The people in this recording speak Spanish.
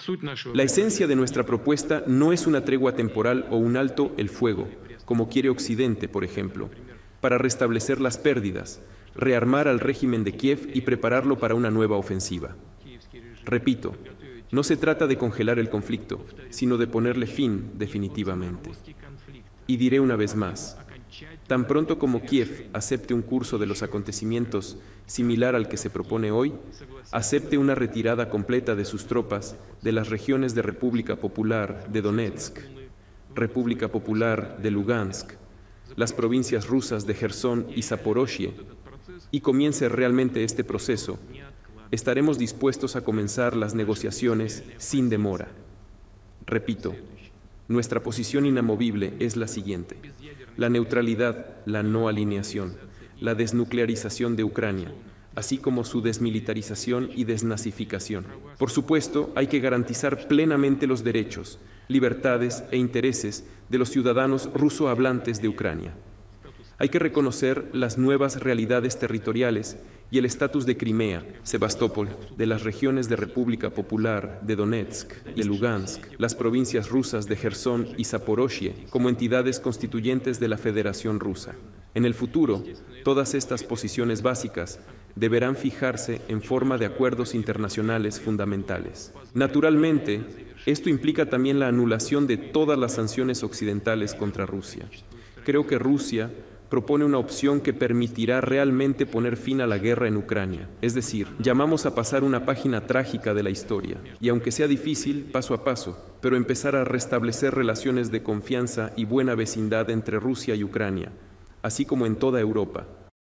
La esencia de nuestra propuesta no es una tregua temporal o un alto el fuego, como quiere Occidente, por ejemplo, para restablecer las pérdidas, rearmar al régimen de Kiev y prepararlo para una nueva ofensiva. Repito, no se trata de congelar el conflicto, sino de ponerle fin definitivamente. Y diré una vez más, tan pronto como Kiev acepte un curso de los acontecimientos similar al que se propone hoy, acepte una retirada completa de sus tropas de las regiones de República Popular de Donetsk, República Popular de Lugansk, las provincias rusas de Jersón y Zaporozhye, y comience realmente este proceso, estaremos dispuestos a comenzar las negociaciones sin demora. Repito, nuestra posición inamovible es la siguiente: la neutralidad, la no alineación, la desnuclearización de Ucrania, así como su desmilitarización y desnazificación. Por supuesto, hay que garantizar plenamente los derechos, libertades e intereses de los ciudadanos ruso-hablantes de Ucrania. Hay que reconocer las nuevas realidades territoriales y el estatus de Crimea, Sebastopol, de las regiones de República Popular de Donetsk, de Lugansk, las provincias rusas de Jersón y Zaporozhye como entidades constituyentes de la Federación Rusa. En el futuro, todas estas posiciones básicas deberán fijarse en forma de acuerdos internacionales fundamentales. Naturalmente, esto implica también la anulación de todas las sanciones occidentales contra Rusia. Creo que Rusia propone una opción que permitirá realmente poner fin a la guerra en Ucrania. Es decir, llamamos a pasar una página trágica de la historia, y aunque sea difícil, paso a paso, pero empezar a restablecer relaciones de confianza y buena vecindad entre Rusia y Ucrania, así como en toda Europa.